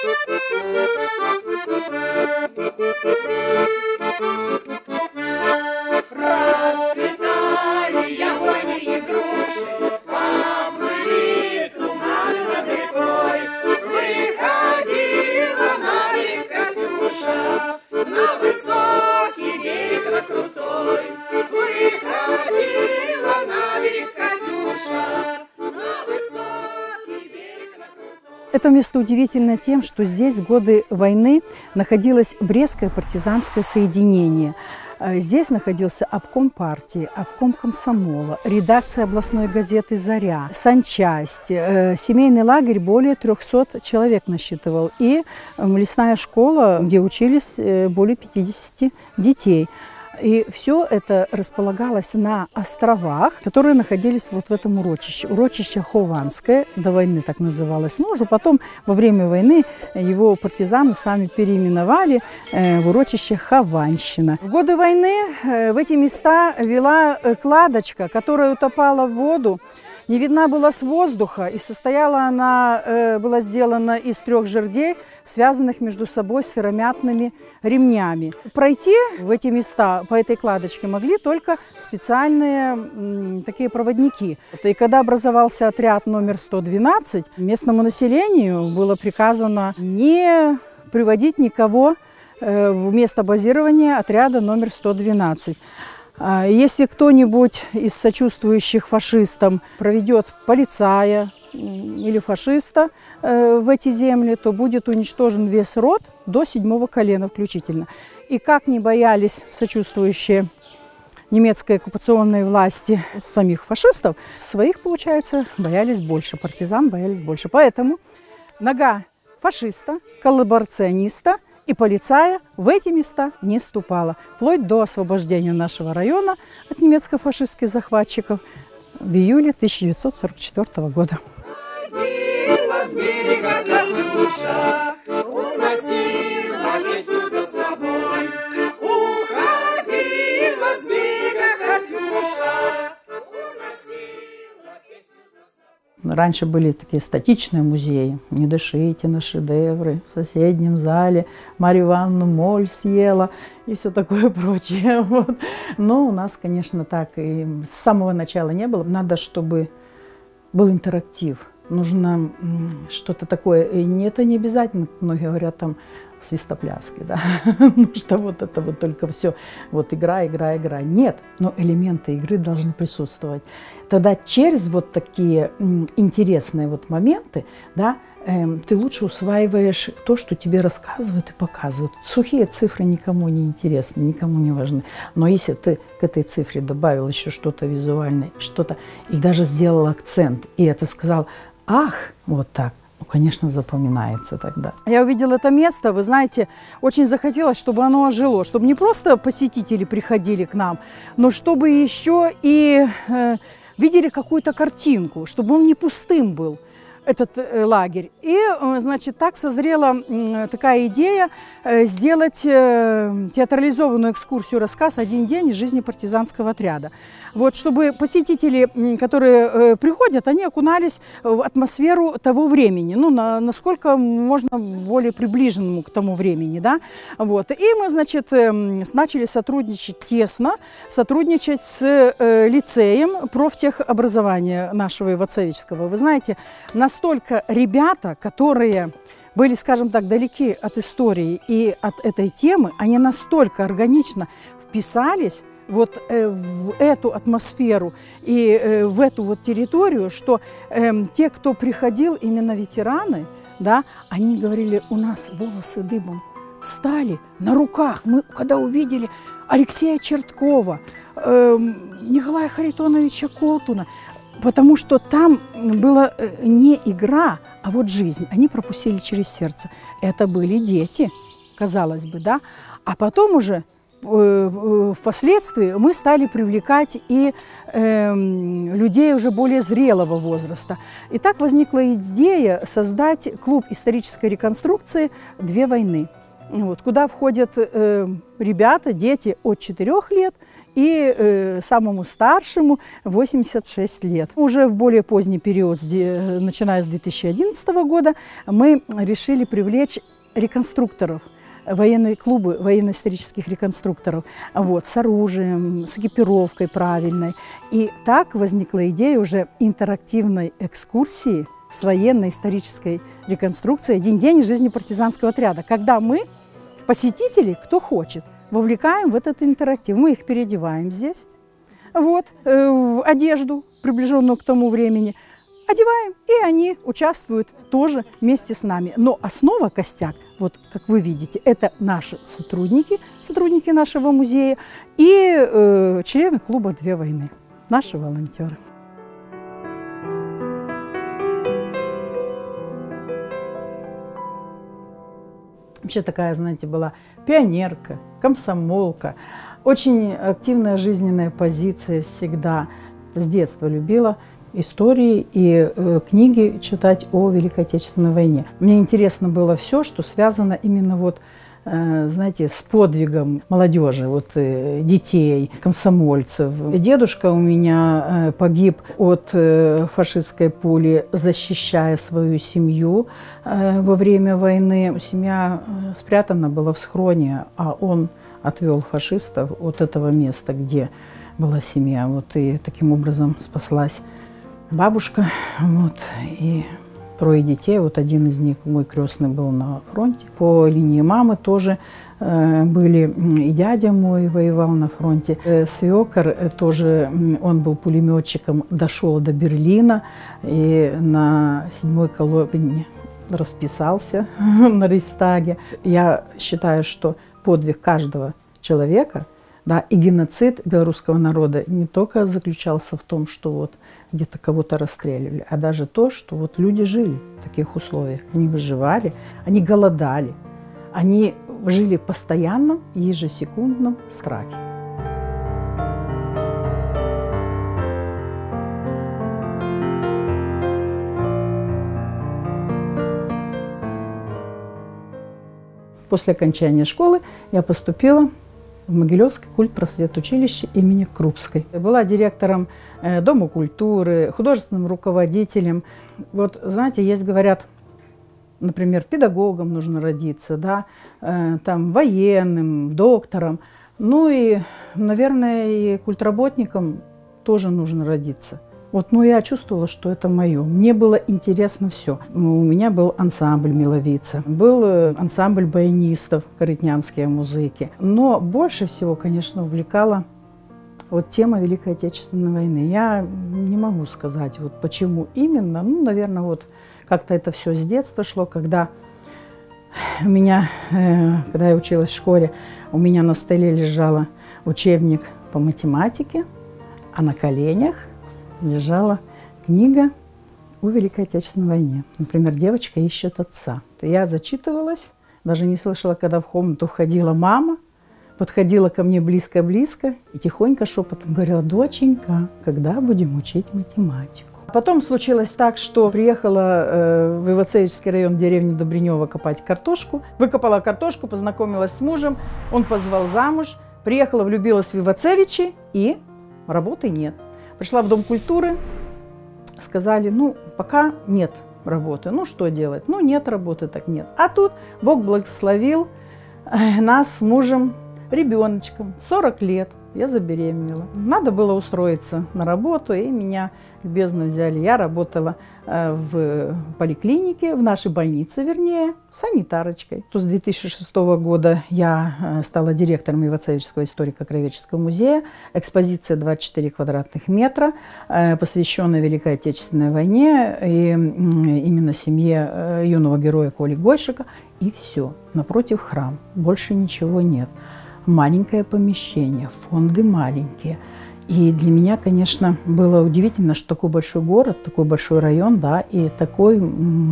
Расцветали яблони и груши, поплыли туманы над рекой. Выходила на берег Катюша, на высокий берег, на крутой. Выходила на берег Катюша, на высокий берег, на крутой. Это место удивительно тем, что здесь в годы войны находилось Брестское партизанское соединение. Здесь находился обком партии, обком комсомола, редакция областной газеты «Заря», санчасть. Семейный лагерь более 300 человек насчитывал. И лесная школа, где учились более 50 детей. И все это располагалось на островах, которые находились вот в этом урочище. Урочище Хованское, до войны так называлось, но уже потом, во время войны, его партизаны сами переименовали в урочище Хованщина. В годы войны в эти места вела кладочка, которая утопала в воду. Не видна была с воздуха, и состояла она, была сделана из 3 жердей, связанных между собой сыромятными ремнями. Пройти в эти места по этой кладочке могли только специальные такие проводники. И когда образовался отряд номер 112, местному населению было приказано не приводить никого в место базирования отряда номер 112. Если кто-нибудь из сочувствующих фашистам проведет полицая или фашиста в эти земли, то будет уничтожен весь род до 7-го колена включительно. И как не боялись сочувствующие немецкой оккупационной власти самих фашистов, своих, получается, боялись больше, партизан боялись больше. Поэтому нога фашиста, коллаборациониста и полицая в эти места не ступала, вплоть до освобождения нашего района от немецко-фашистских захватчиков в июле 1944 года. С берега Катюша уносила песню за собой. Уходила с берега Катюша. Раньше были такие статичные музеи. Не дышите на шедевры. В соседнем зале Марью Ивановну моль съела и все такое прочее. Вот. Но у нас, конечно, так и с самого начала не было. Надо, чтобы был интерактив. Нужно что-то такое. И это не обязательно, многие говорят, там, свистопляски, да, что вот это вот только все, вот игра, игра, игра. Нет, но элементы игры должны присутствовать. Тогда через вот такие интересные вот моменты, да, ты лучше усваиваешь то, что тебе рассказывают и показывают. Сухие цифры никому не интересны, никому не важны. Но если ты к этой цифре добавил еще что-то визуальное, что-то, или даже сделал акцент, и это сказал, ах, вот так, ну, конечно, запоминается тогда. Я увидела это место, вы знаете, очень захотелось, чтобы оно ожило, чтобы не просто посетители приходили к нам, но чтобы еще и видели какую-то картинку, чтобы он не пустым был, этот лагерь. И, значит, так созрела такая идея сделать театрализованную экскурсию, рассказ «Один день из жизни партизанского отряда». Вот, чтобы посетители, которые приходят, они окунались в атмосферу того времени, ну, насколько можно более приближенному к тому времени, да. Вот. И мы, значит, начали сотрудничать тесно, сотрудничать с лицеем профтехобразования нашего Ивацевичского. Вы знаете, настолько ребята, которые были, скажем так, далеки от истории и от этой темы, они настолько органично вписались вот в эту атмосферу и в эту вот территорию, что те, кто приходил, именно ветераны, да, они говорили, у нас волосы дыбом стали на руках. Мы когда увидели Алексея Черткова, Николая Харитоновича Колтуна, потому что там была не игра, а вот жизнь. Они пропустили через сердце. Это были дети, казалось бы, да. А потом уже впоследствии мы стали привлекать и людей уже более зрелого возраста. И так возникла идея создать клуб исторической реконструкции «Две войны». вот, куда входят ребята, дети от 4 лет и самому старшему 86 лет. Уже в более поздний период, начиная с 2011 года, мы решили привлечь реконструкторов, военные клубы военно-исторических реконструкторов, вот, с оружием, с экипировкой правильной. И так возникла идея уже интерактивной экскурсии с военно-исторической реконструкцией «Один день из жизни партизанского отряда», когда мы, посетители, кто хочет, вовлекаем в этот интерактив. Мы их переодеваем здесь, вот, в одежду, приближенную к тому времени, одеваем, и они участвуют тоже вместе с нами. Но основа, костяк, вот как вы видите, это наши сотрудники нашего музея и члены клуба «Две войны», наши волонтеры. Вообще такая, знаете, была пионерка, комсомолка, очень активная жизненная позиция всегда. С детства любила истории и книги читать о Великой Отечественной войне. Мне интересно было все, что связано именно вот, знаете, с подвигом молодежи, вот, детей, комсомольцев. Дедушка у меня погиб от фашистской пули, защищая свою семью во время войны. Семья спрятана была в схроне, а он отвел фашистов от этого места, где была семья. Вот, и таким образом спаслась бабушка, вот, и 3 детей. Вот один из них, мой крестный, был на фронте. По линии мамы тоже были, и дядя мой воевал на фронте. Свекор тоже, он был пулеметчиком, дошел до Берлина и на 7-й колонне расписался на Рейхстаге. Я считаю, что подвиг каждого человека, да, и геноцид белорусского народа не только заключался в том, что вот где-то кого-то расстреливали, а даже то, что вот люди жили в таких условиях. Они выживали, они голодали, они жили в постоянном ежесекундном страхе. После окончания школы я поступила в Могилевское культпросветучилище имени Крупской. Была директором Дома культуры, художественным руководителем. Вот, знаете, есть, говорят, например, педагогом нужно родиться, да, там, военным, доктором. Ну и, наверное, и культработником тоже нужно родиться. Вот, ну, я чувствовала, что это мое. Мне было интересно все. У меня был ансамбль «Миловица», был ансамбль баянистов, корытнянские музыки. Но больше всего, конечно, увлекала вот тема Великой Отечественной войны. Я не могу сказать, вот почему именно. Ну, наверное, вот как-то это все с детства шло, когда у меня, когда я училась в школе, у меня на столе лежал учебник по математике, а на коленях лежала книга о Великой Отечественной войне. Например, «Девочка ищет отца». Я зачитывалась, даже не слышала, когда в комнату входила мама, подходила ко мне близко-близко и тихонько шепотом говорила: «Доченька, когда будем учить математику?» Потом случилось так, что приехала в Ивацевичский район, деревню Добринева, копать картошку. Выкопала картошку, познакомилась с мужем, он позвал замуж, приехала, влюбилась в Ивацевичи, и работы нет. Пришла в Дом культуры, сказали: ну, пока нет работы. Ну, что делать? Ну, нет работы, так нет. А тут Бог благословил нас с мужем ребеночком. 40 лет я забеременела. Надо было устроиться на работу, и меня любезно взяли. Я работала в поликлинике, в нашей больнице, вернее, санитарочкой. С 2006 года я стала директором Ивацевичского историко-краеведческого музея. Экспозиция 24 квадратных метра, посвященная Великой Отечественной войне и именно семье юного героя Коли Гойшика. И все. Напротив храм. Больше ничего нет. Маленькое помещение, фонды маленькие. И для меня, конечно, было удивительно, что такой большой город, такой большой район, да, и такой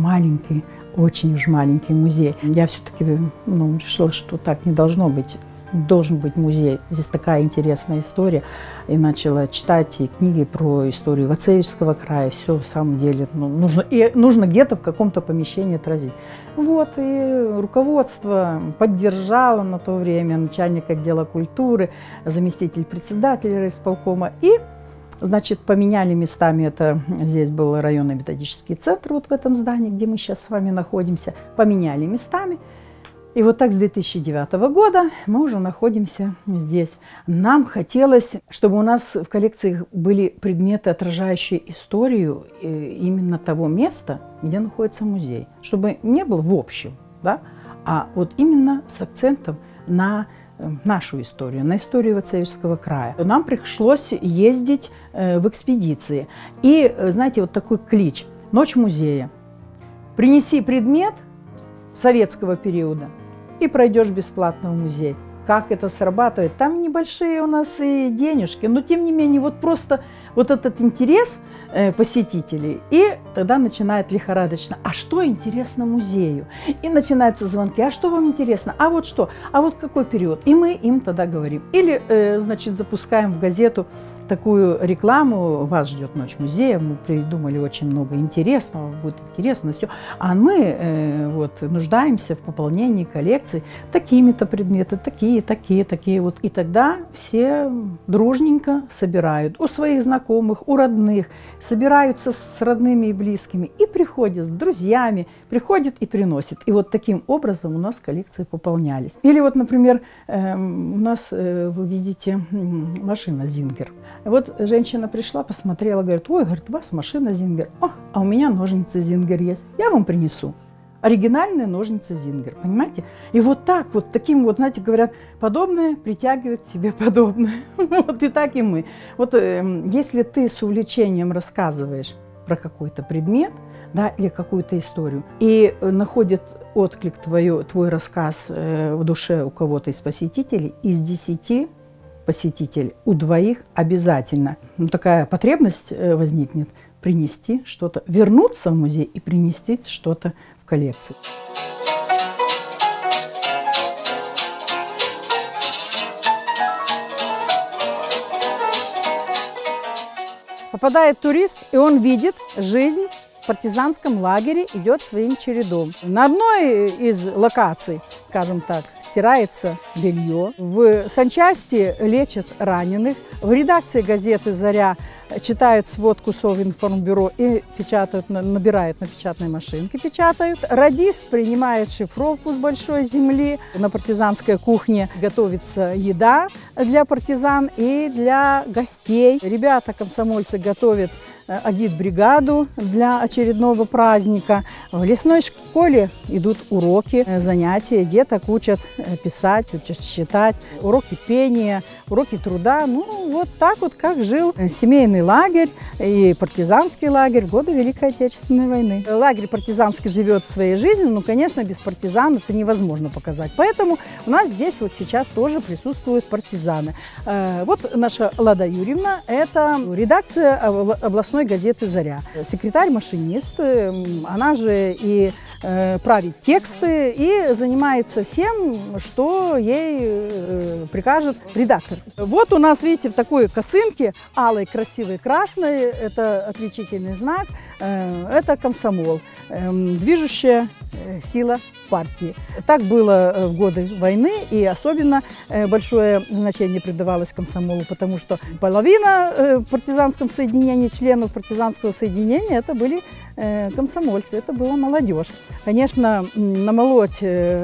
маленький, очень уж маленький музей. Я все-таки решила, что так не должно быть. должен быть музей. Здесь такая интересная история. И начала читать и книги про историю Вацеевского края. Все, в самом деле, нужно где-то в каком-то помещении отразить. Вот, и руководство поддержало на то время, начальник отдела культуры, заместитель председателя райисполкома. И, значит, поменяли местами, это здесь был районный методический центр, вот в этом здании, где мы сейчас с вами находимся, поменяли местами. И вот так с 2009 года мы уже находимся здесь. Нам хотелось, чтобы у нас в коллекции были предметы, отражающие историю именно того места, где находится музей. Чтобы не был в общем, да, а вот именно с акцентом на нашу историю, на историю Вацеевского края. Нам пришлось ездить в экспедиции. И, знаете, вот такой клич «Ночь музея». Принеси предмет советского периода и пройдешь бесплатно в музей. Как это срабатывает? Там небольшие у нас и денежки, но тем не менее вот просто вот этот интерес посетителей, и тогда начинает лихорадочно, а что интересно музею? И начинаются звонки, а что вам интересно? А вот что? А вот какой период? И мы им тогда говорим. Или, значит, запускаем в газету такую рекламу, вас ждет Ночь музея, мы придумали очень много интересного, будет интересно все. А мы вот нуждаемся в пополнении коллекции такими-то предметами, такие вот. И тогда все дружненько собирают у своих знакомых, у родных, собираются с родными и близкими и приходят с друзьями, приходят и приносят. И вот таким образом у нас коллекции пополнялись. Или вот, например, у нас, вы видите, машина Зингер. Вот женщина пришла, посмотрела, говорит, ой, говорит, у вас машина Зингер, а у меня ножницы Зингер есть, я вам принесу. Оригинальные ножницы Зингер, понимаете? И вот так, вот таким вот, знаете, говорят, подобное притягивает к себе подобное. Вот и так и мы. Вот если ты с увлечением рассказываешь про какой-то предмет, да, или какую-то историю, и находит отклик твой рассказ в душе у кого-то из посетителей, из 10 посетителей, у 2 обязательно такая потребность возникнет принести что-то, вернуться в музей и принести что-то в коллекцию. Попадает турист, и он видит, жизнь в партизанском лагере идет своим чередом. На одной из локаций, скажем так, стирается белье, в санчасти лечат раненых, в редакции газеты «Заря» читают сводку Совинформбюро и печатают, набирают на печатной машинке, печатают. Радист принимает шифровку с большой земли. На партизанской кухне готовится еда для партизан и для гостей. Ребята, комсомольцы, готовят агитбригаду для очередного праздника. В лесной школе идут уроки, занятия. Деток учат писать, учат считать, уроки пения, уроки труда. Ну, вот так вот, как жил семейный лагерь и партизанский лагерь в годы Великой Отечественной войны. Лагерь партизанский живет своей жизнью, но, конечно, без партизан это невозможно показать. Поэтому у нас здесь вот сейчас тоже присутствуют партизаны. Вот наша Лада Юрьевна, это редакция областной газеты «Заря». Секретарь-машинист, она же и правит тексты и занимается всем, что ей прикажет редактор. Вот у нас, видите, в такой косынке, алой, красивой, красной, это отличительный знак, это комсомол, движущая сила партии. Так было в годы войны, и особенно большое значение придавалось комсомолу, потому что половина в партизанском соединении, членов партизанского соединения, это были комсомольцы, это была молодежь. Конечно, намолоть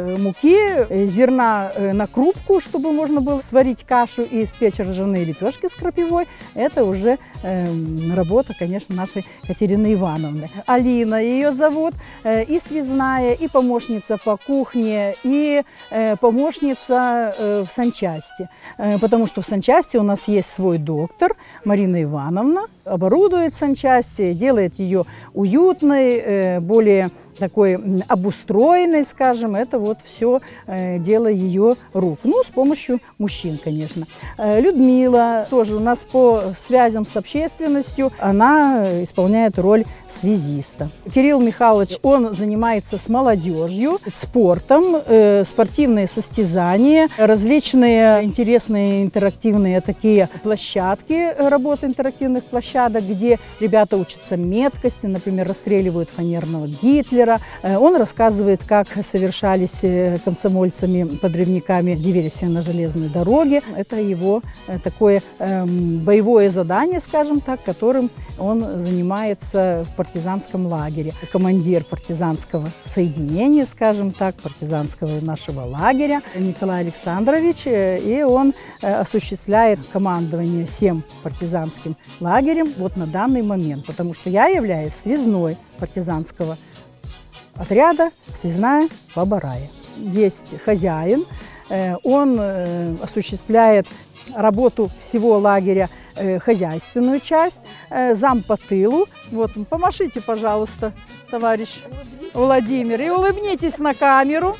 муки, зерна на крупку, чтобы можно было сварить кашу и испечь ржаные лепешки с крапивой, это уже работа, конечно, нашей Катерины Ивановны. Алина ее зовут, и связная, и помощница по кухне, и помощница в санчасти. Потому что в санчасти у нас есть свой доктор, Марина Ивановна, оборудует санчасти, делает ее уютной, уютной, более такой обустроенной, скажем. Это вот все дело ее рук. Ну, с помощью мужчин, конечно. Людмила тоже у нас по связям с общественностью, она исполняет роль связиста. Кирилл Михайлович, он занимается с молодежью, спортом, спортивные состязания, различные интересные интерактивные такие площадки, работы интерактивных площадок, где ребята учатся меткости, например, расстреливают фанерного Гитлера. Он рассказывает, как совершались комсомольцами-подрывниками диверсии на железной дороге. Это его такое боевое задание, скажем так, которым он занимается в партизанском лагере. Командир партизанского соединения, скажем так, партизанского нашего лагеря Николай Александрович, и он осуществляет командование всем партизанским лагерем вот на данный момент, потому что я являюсь связной партизанского отряда, связная по Барае. Есть хозяин, он осуществляет работу всего лагеря, хозяйственную часть, зам по тылу. Вот, помашите, пожалуйста, товарищ Владимир, и улыбнитесь на камеру.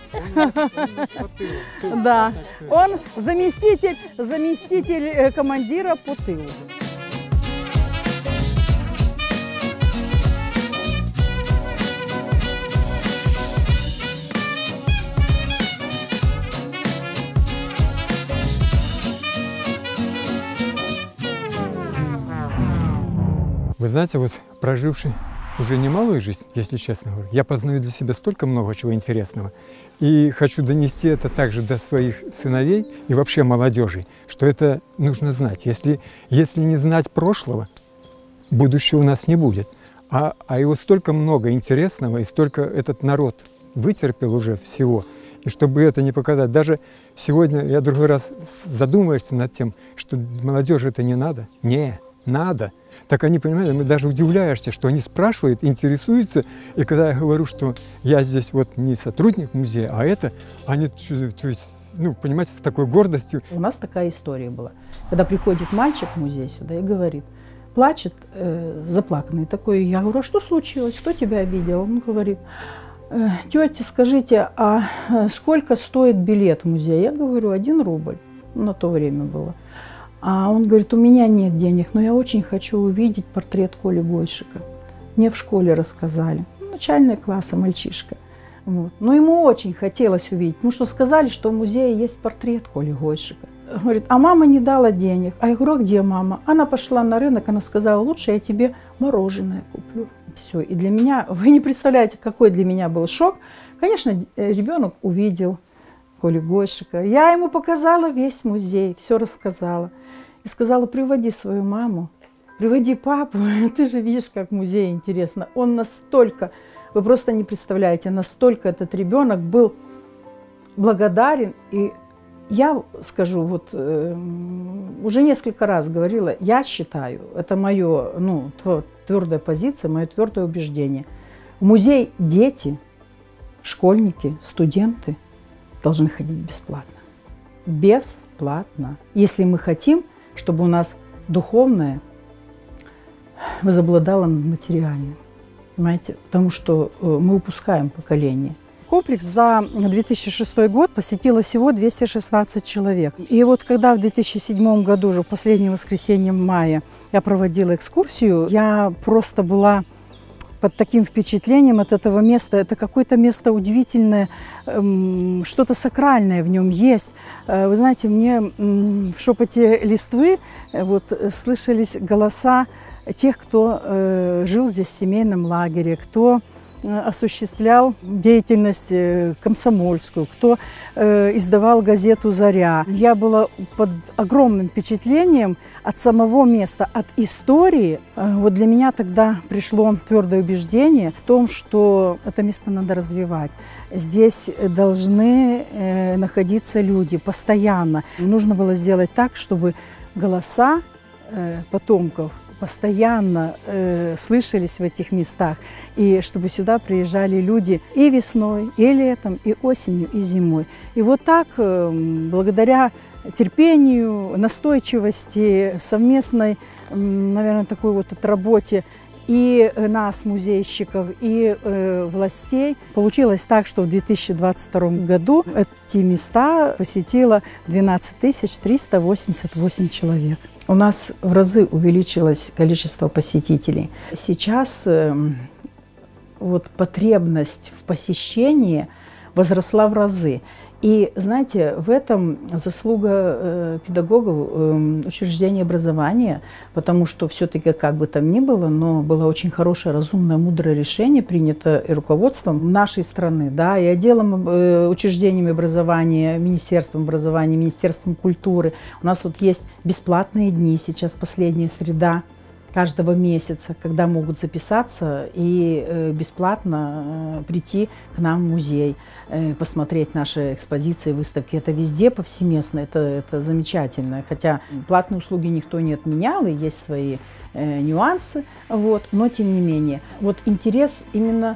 Да, он заместитель командира по тылу. Вы знаете, вот проживший уже немалую жизнь, если честно говоря, я познаю для себя столько много чего интересного. И хочу донести это также до своих сыновей и вообще молодежи, что это нужно знать. Если не знать прошлого, будущего у нас не будет. А его столько много интересного, и столько этот народ вытерпел уже всего. И чтобы это не показать, даже сегодня я другой раз задумываешься над тем, что молодежи это не надо. Не, надо. Так они, понимаете, мы даже удивляешься, что они спрашивают, интересуются. И когда я говорю, что я здесь вот не сотрудник музея, а это, они, то есть, ну, понимаете, с такой гордостью. У нас такая история была. Когда приходит мальчик в музей сюда и говорит, плачет, заплаканный такой, я говорю, а что случилось, кто тебя обидел? Он говорит, тетя, скажите, а сколько стоит билет в музей? Я говорю, 1 рубль, на то время было. А он говорит, у меня нет денег, но я очень хочу увидеть портрет Коли Гойшика. Мне в школе рассказали, начальные классы, мальчишка. Вот. Но ему очень хотелось увидеть, потому что сказали, что в музее есть портрет Коли Гойшика. Говорит, а мама не дала денег. А я говорю, а где мама? Она пошла на рынок, она сказала, лучше я тебе мороженое куплю. Все. И для меня, вы не представляете, какой для меня был шок. Конечно, ребенок увидел Коли Гойшика. Я ему показала весь музей, все рассказала. И сказала, приводи свою маму, приводи папу. Ты же видишь, как музей интересно. Он настолько, вы просто не представляете, настолько этот ребенок был благодарен. И я скажу, вот уже несколько раз говорила, я считаю, это мое, ну, твердая позиция, мое твердое убеждение. В музей дети, школьники, студенты должны ходить бесплатно. Бесплатно. Если мы хотим, чтобы у нас духовное возобладало над материальным. Понимаете? Потому что мы упускаем поколение. Комплекс за 2006 год посетило всего 216 человек. И вот когда в 2007 году, уже в последнее воскресенье мая, я проводила экскурсию, я просто была под таким впечатлением от этого места. Это какое-то место удивительное, что-то сакральное в нем есть. Вы знаете, мне в шепоте листвы вот слышались голоса тех, кто жил здесь в семейном лагере, кто осуществлял деятельность комсомольскую, кто издавал газету «Заря». Я была под огромным впечатлением от самого места, от истории. Вот для меня тогда пришло твердое убеждение в том, что это место надо развивать. Здесь должны находиться люди постоянно. Нужно было сделать так, чтобы голоса потомков постоянно слышались в этих местах, и чтобы сюда приезжали люди и весной, и летом, и осенью, и зимой. И вот так, благодаря терпению, настойчивости, совместной, наверное, такой вот работе и нас, музейщиков, и властей. Получилось так, что в 2022 году эти места посетило 12 388 человек. У нас в разы увеличилось количество посетителей. Сейчас вот потребность в посещении возросла в разы. И, знаете, в этом заслуга педагогов учреждения образования, потому что все-таки, как бы там ни было, но было очень хорошее, разумное, мудрое решение, принято и руководством нашей страны, да, и отделом учреждениями образования, Министерством образования, Министерством культуры. У нас тут есть бесплатные дни, сейчас последняя среда каждого месяца, когда могут записаться и бесплатно прийти к нам в музей, посмотреть наши экспозиции, выставки. Это везде повсеместно, это замечательно. Хотя платные услуги никто не отменял, и есть свои нюансы, вот, но тем не менее. Вот интерес именно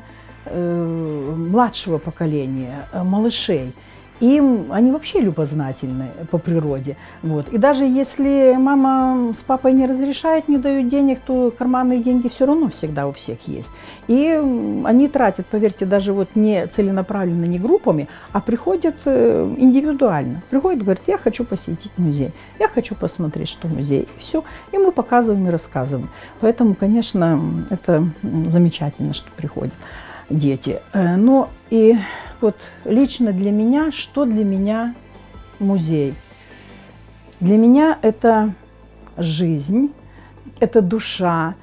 младшего поколения, малышей. Им они вообще любознательны по природе. Вот. И даже если мама с папой не разрешают, не дают денег, то карманные деньги все равно всегда у всех есть. И они тратят, поверьте, даже вот не целенаправленно, не группами, а приходят индивидуально. Приходят, говорят, я хочу посетить музей, я хочу посмотреть, что музей. И все. И мы показываем и рассказываем. Поэтому, конечно, это замечательно, что приходят дети. Но и вот лично для меня, что для меня музей? Для меня это жизнь, это душа,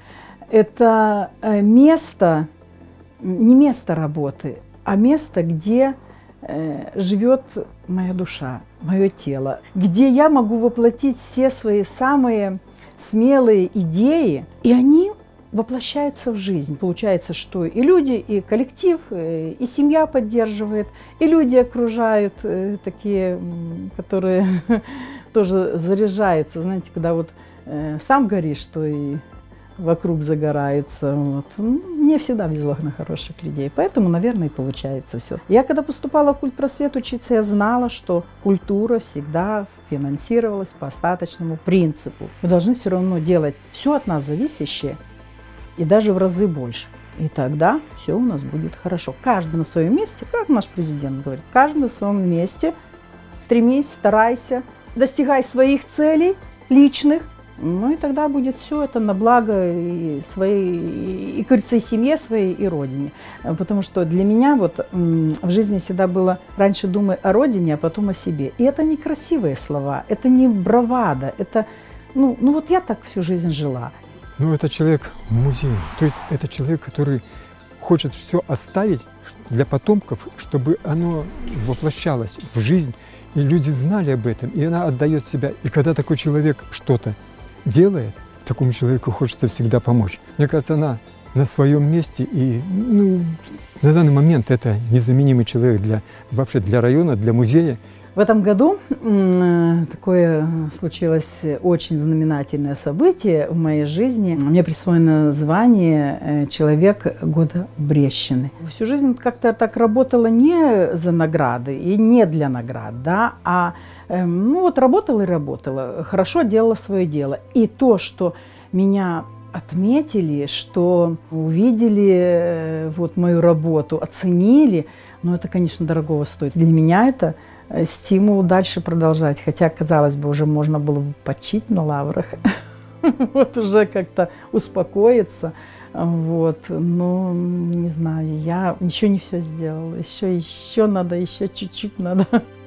это место, не место работы, а место, где живет моя душа, мое тело, где я могу воплотить все свои самые смелые идеи, и они воплощаются в жизнь. Получается, что и люди, и коллектив, и семья поддерживает, и люди окружают, такие, которые тоже заряжаются. Знаете, когда вот сам горишь, то и вокруг загораются. Вот. Мне всегда везло на хороших людей, поэтому, наверное, и получается все. Я когда поступала в культпросвет учиться, я знала, что культура всегда финансировалась по остаточному принципу. Мы должны все равно делать все от нас зависящее, и даже в разы больше. И тогда все у нас будет хорошо. Каждый на своем месте, как наш президент говорит, каждый на своем месте. Стремись, старайся, достигай своих целей личных. Ну и тогда будет все это на благо и своей, и, кажется, и семье своей, и родине. Потому что для меня вот в жизни всегда было раньше думай о родине, а потом о себе. И это не красивые слова, это не бравада, это, ну вот я так всю жизнь жила. Ну, это человек музей, то есть это человек, который хочет все оставить для потомков, чтобы оно воплощалось в жизнь, и люди знали об этом, и она отдает себя. И когда такой человек что-то делает, такому человеку хочется всегда помочь. Мне кажется, она на своем месте, и на данный момент это незаменимый человек вообще для района, для музея. В этом году такое случилось очень знаменательное событие в моей жизни. Мне присвоено звание «Человек года Брещины». Всю жизнь как-то так работала не за награды и не для наград, да, а вот работала и работала, хорошо делала свое дело. И то, что меня отметили, что увидели вот мою работу, оценили, это, конечно, дорогого стоит. Для меня это стимул дальше продолжать. Хотя, казалось бы, уже можно было бы почить на лаврах, вот уже как-то успокоиться. Вот. Но не знаю, я еще не все сделала. Еще надо, еще чуть-чуть надо.